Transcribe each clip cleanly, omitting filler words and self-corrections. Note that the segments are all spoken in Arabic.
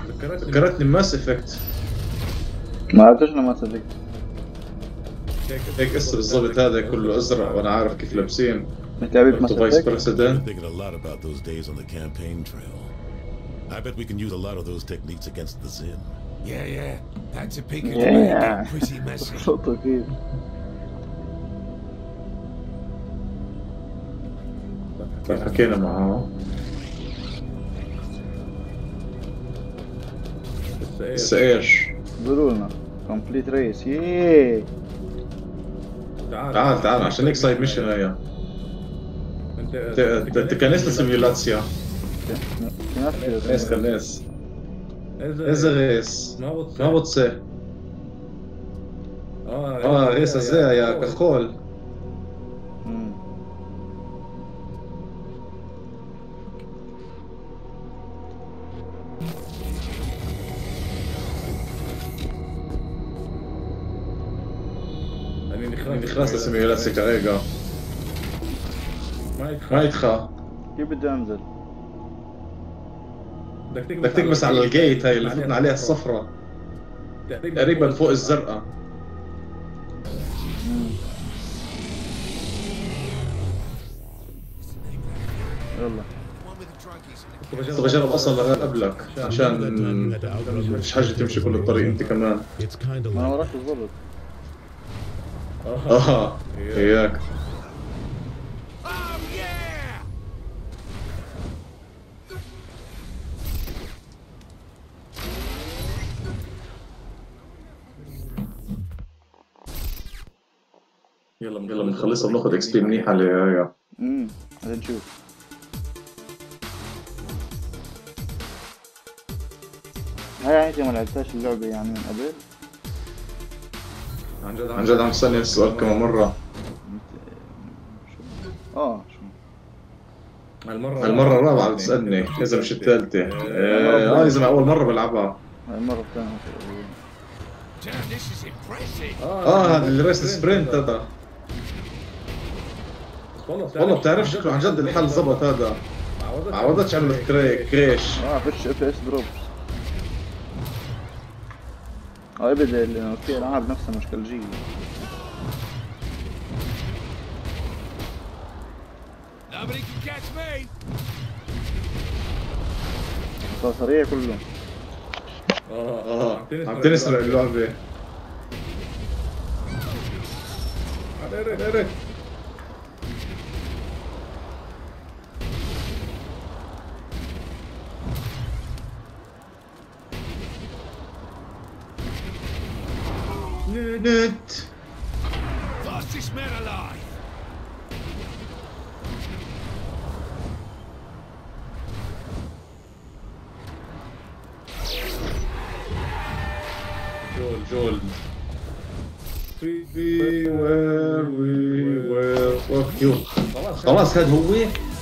ذكرتني ماس افكت. ما عرفتش انا ماس افكت. هيك قصة بالضبط، هذا كله ازرق وانا عارف كيف لابسين. انت لعبت ماس فايس افكت؟ بريسيدنت. Thinking a lot about those days on the campaign trail. I bet we can use a lot of those techniques against the Zin. Yeah. That's a peek at Yeah. the pretty messy. صوته كيف؟ حكينا معاه. بس ايش؟ قولوا لنا كومبليت ريس. ياي تعال عشان هيك سايد ميشن هيا. انت كنست سيميولاتسيا. كنست. اذا غيس ما بتصير. غيس ازاي يا كخول. يعني خلاص السيميولاتسيا كريقة ما يدخل. كيف بدي انزل؟ بدك تكبس على الجيت هاي اللي فتنا عليها الصفرة تقريبا فوق الزرقاء. يلا كنت بجرب اصلا لغاية قبلك عشان مش حاجة تمشي كل الطريق انت كمان. ما انا وراك بالضبط. اياك. يلا بنخلصها بناخذ اكس بي منيحة عليها. هذا نشوف. هاي انت ما لعبتهاش اللعبة يعني من قبل؟ عن جد عم تسألني السؤال كمان مرة. شو؟ المرة الرابعة بتسألني إذا مش الثالثة. إذا ما أول مرة بلعبها. المرة الثانية. هذا الريس سبرنت هذا. والله بتعرف شكله عن جد الحل زبط هذا. ما عوضتش عملت كريش. فيش اف اس دروبس. ابدا لانه في العاب نفسها نوستالجية. Nobody can catch me. صار سريع كله. عم تنسرق اللعبة. هرك. نت. Fastest man alive. جول. We were fuck you. خلاص هذا هو.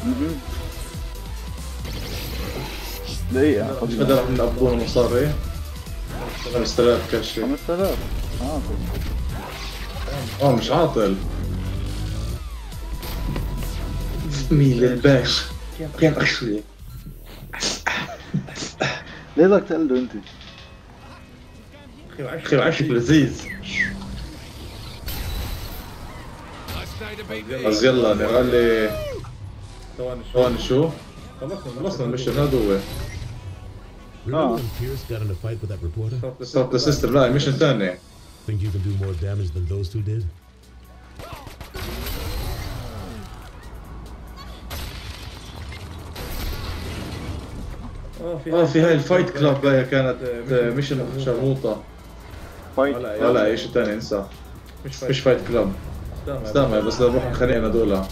دقيقة. مش قدر من أبوه مصاري. 5000 كشف. 5000. مش عاطل. ميل الباش كان أخشي. ليه بدك تقلده أنت؟ أخي وعشك لذيذ. بس يلا نغلي. ثواني شو؟ خلصنا المشن هذا هو. Remember when Pierce got in a fight with that reporter? Stop the system. لا مشن ثاني. Think you can do more damage than those two did? في هاي الفايت كلاب هاي كانت مشن شرموطة. فايت؟ لا اي شيء ثاني انسى. مش فايت كلاب. استنى بس نروح نخانقنا دولة.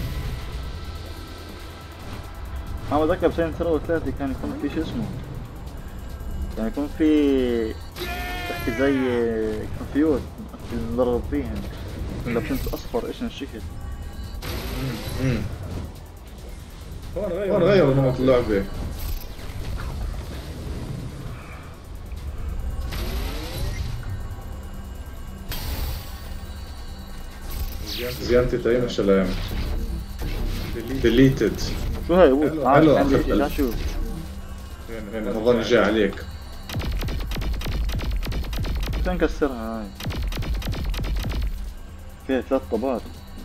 أنا بتذكر بسنة 3 كان يكون في شو اسمه. كان يكون في تحكي زي كمبيوتر نضرب فيهم. كنا لابسين أصفر إيش الشكل. هون غيروا نمط اللعبة. زيانتي تايم مش الايام. ديليتد. شو هاي ابوي؟ حلو لا شوف. يعني رمضان جاي عليك. فين نكسرها هاي؟ فيها 3 طابات.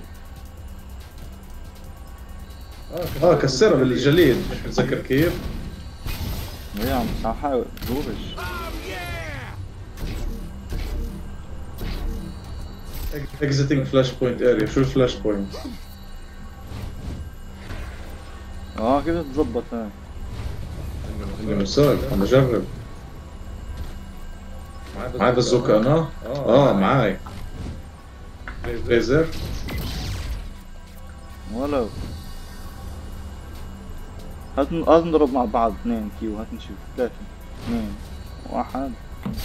كسرها بالجليد، مش متذكر كيف. يا عم بس عم حاول بوبش. اكزيتنج فلاش بوينت اريا. شو الفلاش بوينت؟ كيف تتظبط هاي؟ اللي مساك انا جرب. معي بازوكا انا؟ معي ليزر. ولو هات نضرب مع بعض 2 كيو. هات نشوف 3 2 1.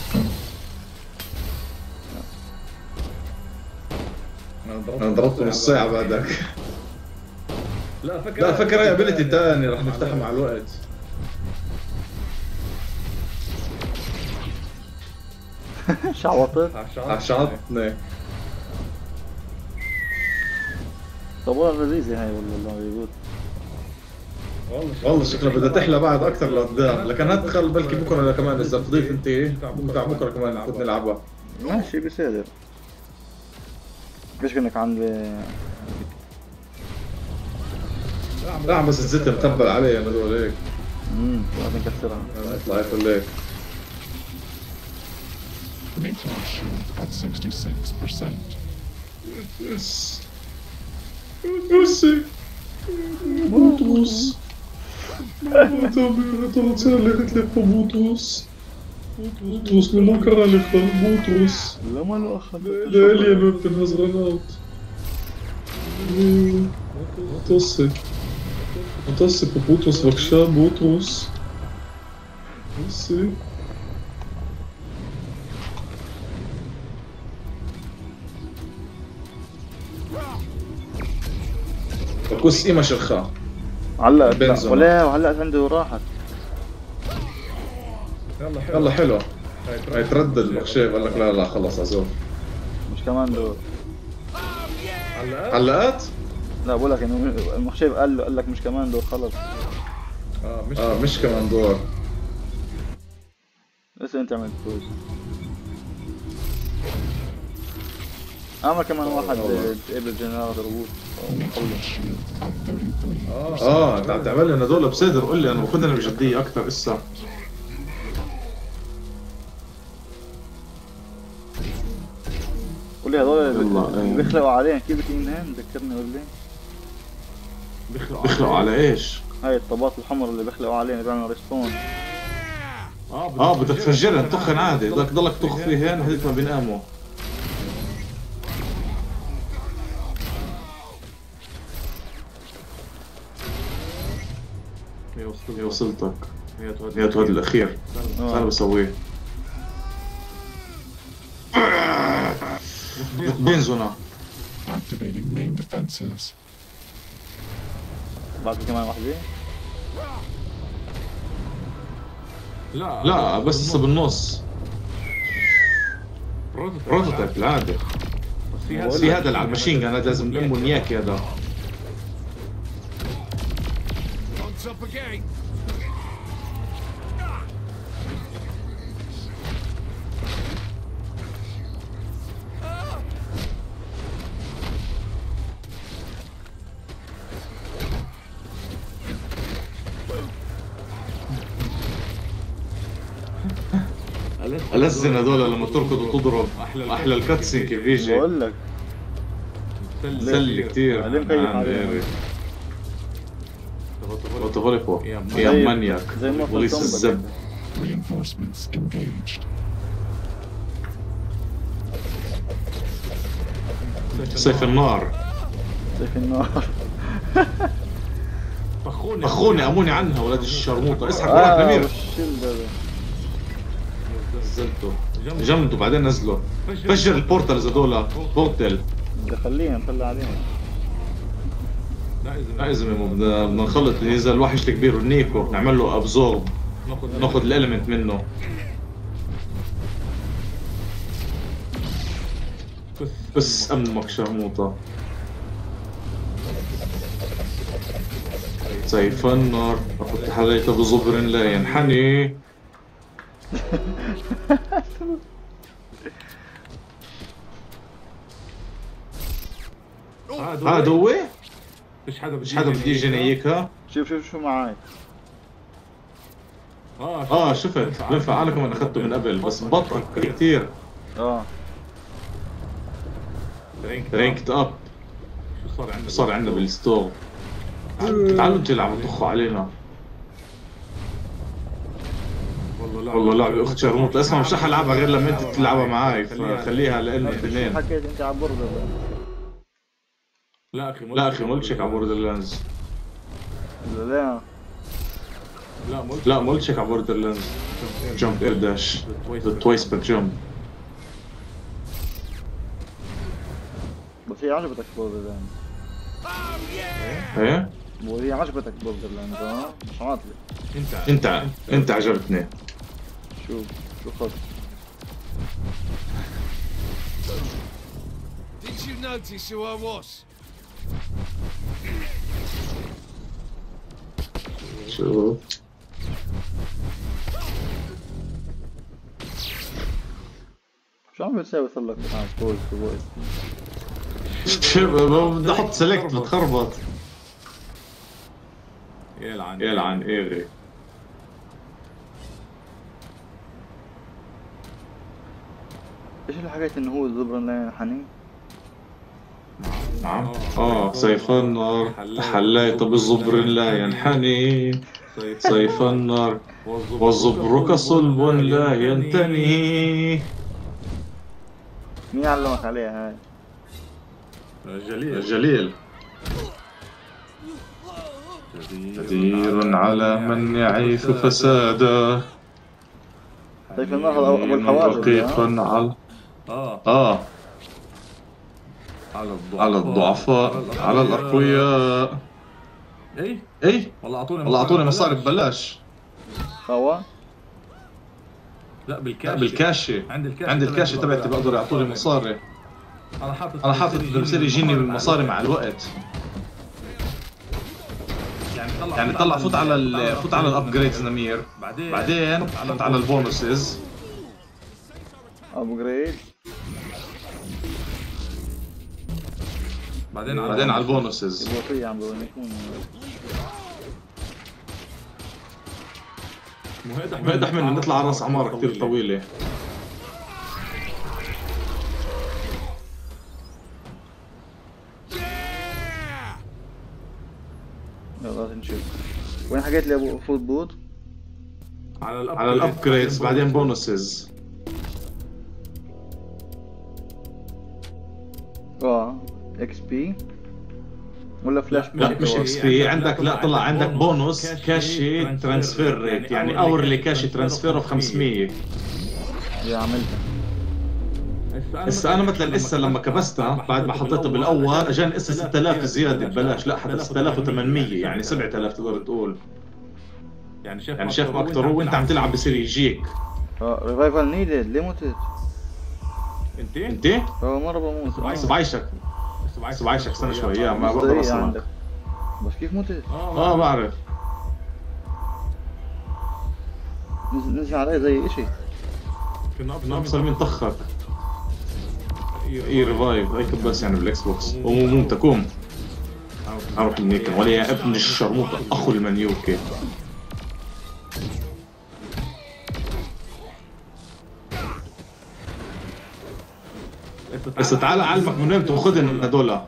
انا ضربته نص ساعة بعدك. لا فكر هي ابيلتي تاني رح نفتحها مع الوقت. شعوطت. شعطني. طب والله لذيذة هاي والله بيقول. والله شكلها بدها تحلى بعد اكثر لقدام، لكن هتدخل بلكي بكره كمان اذا بتضيف انت بتاع بكره كمان نفوت نلعبها. ماشي بيصير. ليش كأنك عندي لا عم بس الزيت متبل علي انا دول هيك. لازم نكسرها. الله يخليك. Meteor shield at 66%. يس بوتروس. بوتروس ما كان عليك بوتروس. لا ما له أخذ. لا لي ما بتنهز غناوت. متصل ببوتروس بكشا بوتروس. بكوس إيمة شرخة علقت ولا وهلقت عنده راحت. يلا حلو. هاي تردد المخشيف قال لك لا خلص عزوف. مش كمان دور. علقت؟ لا بقول لك انه المخشيف قال لك مش كمان دور خلص. مش كمان دور. لسه انت عملت فوز. اعمل كمان واحد تقابل جنرال روبوت. انت عم تعمل لنا هدول بصدر. قول لي انا باخذنا بجديه اكثر اسا. قول لي هذول اللي بيخلقوا عليهم كيف بتقيمهم؟ ذكرني قول لي. بيخلقوا على ايش؟ هاي الطابات الحمر اللي بيخلقوا عليهم اللي بيعملوا ريسبون. بدك تفجرهن تخن عادي. بدك تضلك تخ فيهن لحد ما بيناموا. وصلتك. هي هذا الاخير. انا بسويه. بينزونا. Activating main defenses. بعد كمان واحدة. لا بس لسه بالنص. بروتوتايب بالعادة. في هذا اللي على الماشين كان لازم نلمه نياكي هذا. Up again. ألزن هذول لما تركض وتضرب. احلى الكاتسين كيف بيجي. بقول لك مسلي كثير. فوتوفوليفو يا مانياك. بوليس الزب. Reinforcements engaged. سيف النار. سيف النار. اخوني اموني عنها ولاد الشرموطه. اسحب وراك نمير. نزلته جمدوا بعدين نزلوا. فجر البورتالز هذول. بورتل خلينا نطلع عليهم. لا يا زلمه بدنا نخلط. اذا الوحش الكبير والنيكو نعمل له ابزورب. ناخذ الاليمنت منه. بس امك شرموطه. سيف النار. كنت حليته بزبر لا ينحني. هذا هو؟ مش حدا مش حدا بده يجي ينيكها؟ شوف شو معي. شفت بنفع. انا كمان اخذته من قبل بس بطأ كثير. رينكت اب. شو صار عندنا بالستور؟ تعالوا تلعبوا طخوا علينا. والله لعبة اخت شرموط اسمها مش رح العبها غير لما انت تلعبها معي، فخليها لنا الاثنين. حكيت انت على بوردر لا اخي ما قلتش هيك على بوردر لاندز. لا ما قلتش هيك على بوردر لاندز. جمب اير داش توايس بير جمب. بس هي عجبتك بوردر لاند؟ ايه وهي عجبتك بوردر لاند مش عاطلة. انت عجبتني. شو خد. Did you notice who I was? شوف شو عم بتساوي صار لك فويس شوف بدي احط سلكت بتخربط. يلعن ايغي. ايش اللي حكيت انه هو زبرن لا ينحني؟ نعم. سيف النار تحليت بالزبر لا ينحني. سيف النار والزبر كصلب لا ينتني. مين علمك عليها هاي؟ جليل. قدير على من يعيث فسادا. سيف النار هذا ابو الحوادث. رقيق على الضعفاء على الأقوياء. ايه والله اعطوني مصاري ببلاش. هو لا بالكاشة. عند الكاشة تبعتي بقدر يعطوني مصاري. انا حاطط بصير يجيني مصاري مع الوقت. يعني طلع فوت على الابجريدز نمير، بعدين فوت على البونوسز. ابجريد بعدين على البونوسز. الوصية عم بقول يكون مهد احمد نطلع على راس عمارة كثير طويلة. يلا نشوف وين حكيت لي ابو فوت بوت. على الابجريدز بعدين بونوسز. اكس بي ولا فلاش؟ لا مش اكس بي. عندك لا طلع عندك بونوس كاشي ترانسفير ريت، يعني اورلي كاشي ترانسفير اوف 500. يا عملتها هسه انا مثلا لما كبستها بعد ما حطيتها بالاول اجاني هسه 6000 زياده ببلاش. لا حتى 6800 يعني 7000 تقدر تقول. يعني شايف ما اكثر. وانت عم تلعب بصير يجيك ريفايفل نيدد. ليه متت انت؟ مرة بموت. هسه بعيشك سنه شوي. ما بقدر اصلا. بس كيف متت؟ بعرف. نزل علي زي اشي. كنا ابصر مين طخك. اي ريفايف هيك بس يعني بالاكس بوكس. ومو تكوم اروح منيك ولا يا ابن الشرموطه اخو المنيوكي. بس تعال اعلمك من وين تاخذهم هذول.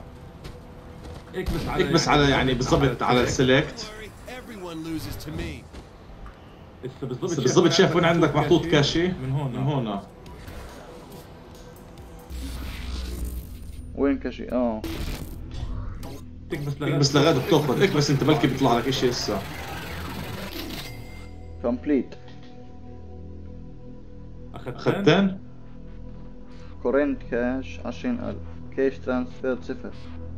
اكبس على يعني بالضبط على السلكت. بالضبط شايف وين عندك محطوط كاشي من هون. وين كاشي؟ اكبس لغاية بتاخذ. اكبس انت بلكي بيطلع لك اشي هسه. كومبليت. اخذتين؟ كورنت كاش 20000. كاش ترانسفير 0.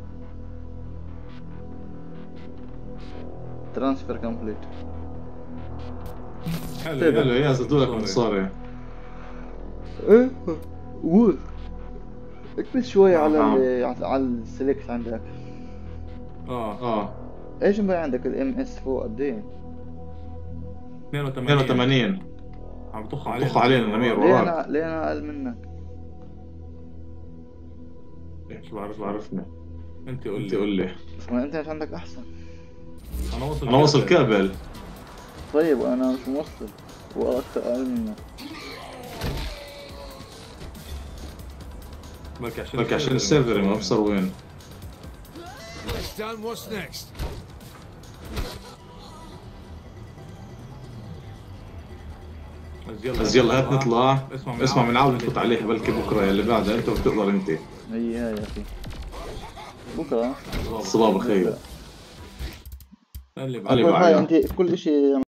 ترانسفير كومبليت. حلو يا زدولك مصاري. ايه وول. اكبس شوي على السلكت عندك. ايش مبين عندك الام اس فوق قد ايه؟ 82. عم بطخ علينا نمير وراك. ليه انا اقل منك؟ شو بعرفني. انت قول انت لي. قول لي. بس ما انت مش عندك احسن. انا واصل كابل. طيب انا مش موصل واكثر اقل منه. بلكي عشان السيرفر ما بصر وين. That's done. What's next? بس يلا هات نطلع. اسمع من عاود نفوت عليها بلكي بكره اللي بعدها انت بتقدر انت. هي يا اخي بكره صباح الخير. اللي كل بعد. هاي انت كل اشي